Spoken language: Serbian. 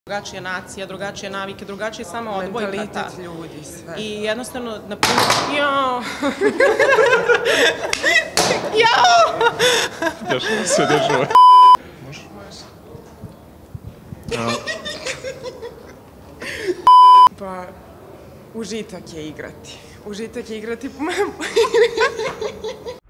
drugačija nacija, drugačije navike, drugačije samo odbojka. Mentalitet ljudi, sve. I jednostavno, na primjer, jao! Jao! Dešava se, dešava. Može? Pa, užitak je igrati. Užitak je igrati